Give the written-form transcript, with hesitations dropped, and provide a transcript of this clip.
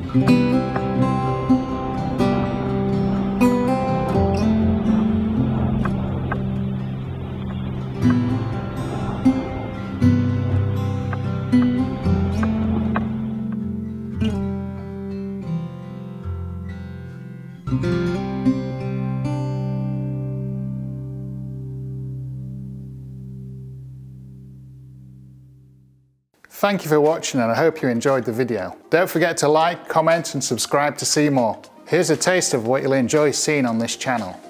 Thank you for watching and I hope you enjoyed the video. Don't forget to like, comment and subscribe to see more. Here's a taste of what you'll enjoy seeing on this channel.